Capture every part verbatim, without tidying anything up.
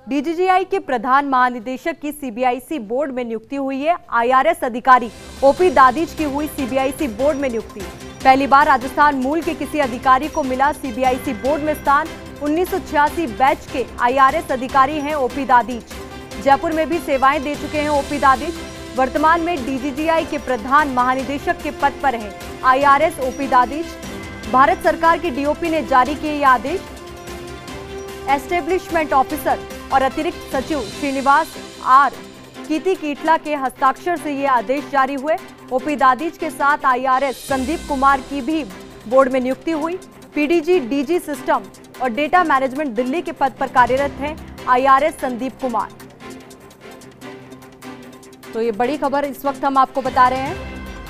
DGGI के प्रधान महानिदेशक की सीबीआईसी बोर्ड में नियुक्ति हुई है। आईआरएस अधिकारी ओपी दादीज की हुई सीबीआईसी बोर्ड में नियुक्ति। पहली बार राजस्थान मूल के किसी अधिकारी को मिला सीबीआईसी बोर्ड में स्थान। उन्नीस सौ छियासी बैच के आईआरएस अधिकारी हैं ओपी दादीज। जयपुर में भी सेवाएं दे चुके हैं ओपी दादीज। वर्तमान में डीजीजीआई के प्रधान महानिदेशक के पद पर हैं आईआरएस ओपी दादीज। भारत सरकार के डीओपी ने जारी किए ये आदेश। एस्टेब्लिशमेंट ऑफिसर और अतिरिक्त सचिव श्रीनिवास आर कीती कीटला के हस्ताक्षर से ये आदेश जारी हुए। ओपी दादीज के साथ आईआरएस संदीप कुमार की भी बोर्ड में नियुक्ति हुई। पीडीजी डीजी सिस्टम और डेटा मैनेजमेंट दिल्ली के पद पर कार्यरत हैं आईआरएस संदीप कुमार। तो ये बड़ी खबर इस वक्त हम आपको बता रहे हैं।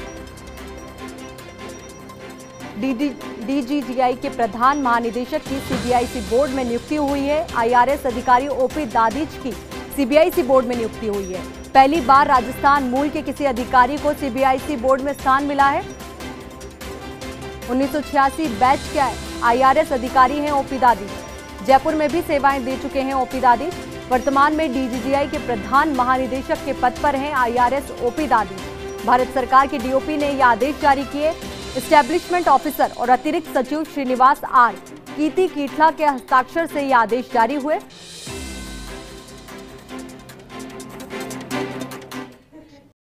डीजीजीआई के प्रधान महानिदेशक की सीबीआईसी बोर्ड में नियुक्ति हुई है। आईआरएस अधिकारी ओपी दादीज की सीबीआईसी बोर्ड में नियुक्ति हुई है। पहली बार राजस्थान मूल के किसी अधिकारी को सीबीआईसी बोर्ड में स्थान मिला है। उन्नीस सौ छियासी बैच के आईआरएस अधिकारी हैं ओपी दादीज। जयपुर में भी सेवाएं दे चुके हैं ओपी दादीज। वर्तमान में डीजीजीआई के प्रधान महानिदेशक के पद पर हैं आईआरएस ओपी दादीज। भारत सरकार के डीओपी ने यह आदेश जारी किए। एस्टेब्लिशमेंट ऑफिसर और अतिरिक्त सचिव श्रीनिवास आर कीती कीटला के हस्ताक्षर से ये आदेश जारी हुए।